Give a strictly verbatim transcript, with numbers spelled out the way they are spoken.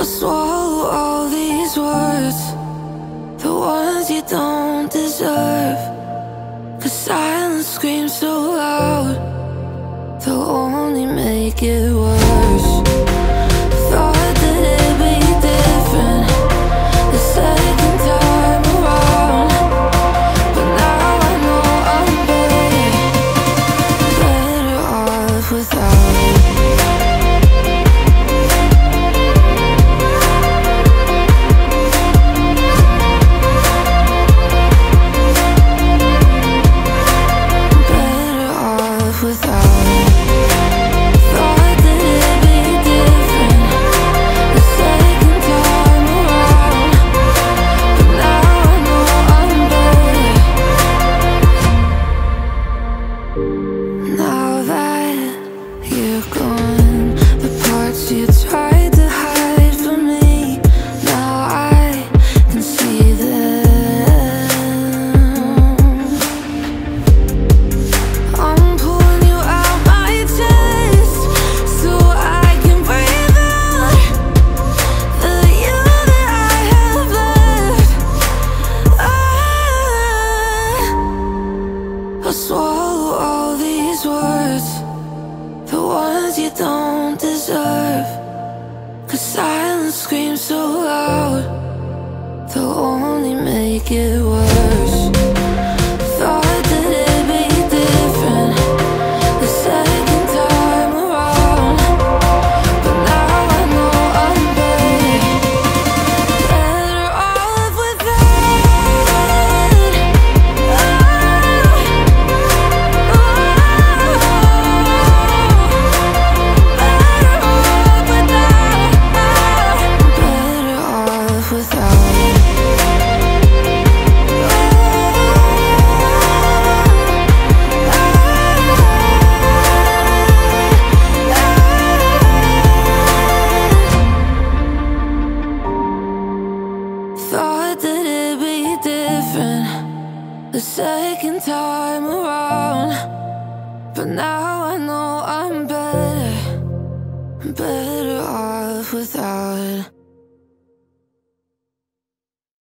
I'll swallow all these words, the ones you don't deserve. Cause silence screams so loud, they'll only make it worse. Thought that it'd be different the second time around, but now I know I'm better, better off without it. You tried to hide from me, now I can see them. I'm pulling you out my chest so I can breathe out the you that I have left. I, I'll swallow all these words, the ones you don't deserve. Cause silence screams so loud, they'll only make it worse. Thought that it'd be different the second time around, but now I know I'm better, better off without it. Oh, oh, thought that it'd be different the second time around, but now I know I'm better, better off without it.